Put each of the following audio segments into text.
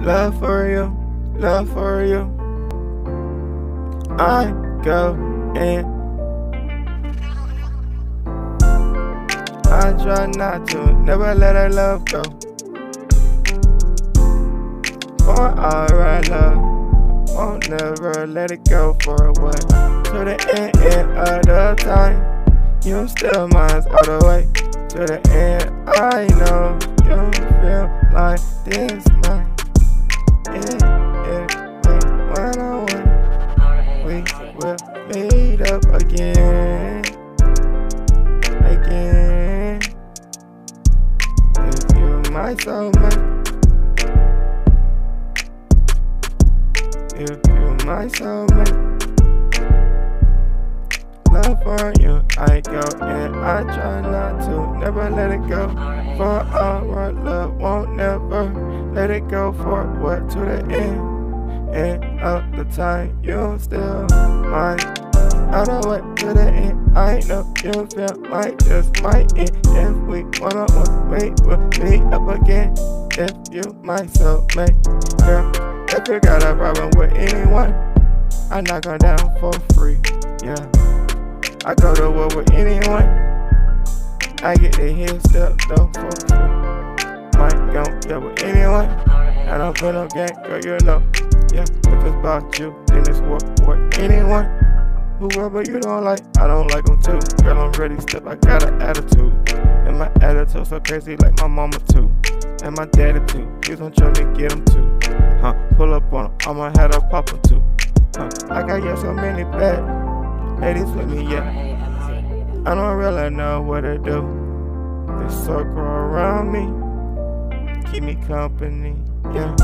Love for you, love for you. I go in. I try not to, never let our love go. For R.I.N. love, won't never let it go. For what? To the end of the time, you still mine's all the way. To the end, I know you feel like this night. If we will meet up again. If you're my soulmate, if you're my soulmate, love for you, I go and I try not to, never let it go. For our love, won't never let it go. For what? To the end of the time, you still mine. All the way to the end, I know you feel like this might end. If we one-on-one, we will meet up again. If you my soulmate, girl, if you got a problem with anyone, I knock her down for free, yeah. I go to war with anyone, I get the head step though for free. Might go deal with anyone, I don't put no gang, girl, you know. Yeah, if it's about you, then it's war with anyone. Whoever you don't like, I don't like them too. Girl, I'm ready, step, I got an attitude. And my attitude so crazy like my mama too. And my daddy too, please don't try me, get them too. Pull up on them, I'ma have to pop them too. I got yeah, so many bad ladies with me, yeah. I don't really know what to do. This circle around me, keep me company, yeah.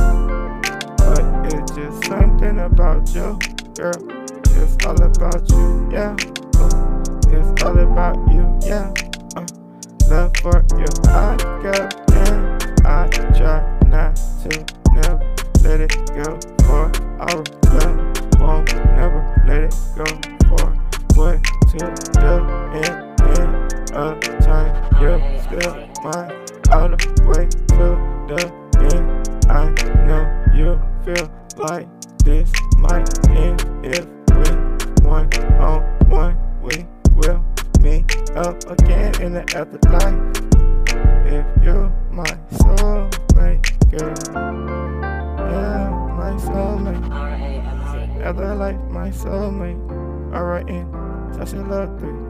But it's just something about you, girl. It's all about you, yeah. It's all about you, yeah. Love for you, I go and I try not to, never let it go. For our love, won't never let it go. For what? To the end of time, you're still mine. All the way to the end, I know you feel like this might end. If we one-on-one, we will meet up again in the afterlife. If you're my soulmate, girl, yeah, my soulmate. Afterlife, my soulmate. R.I.N. Such a love 3.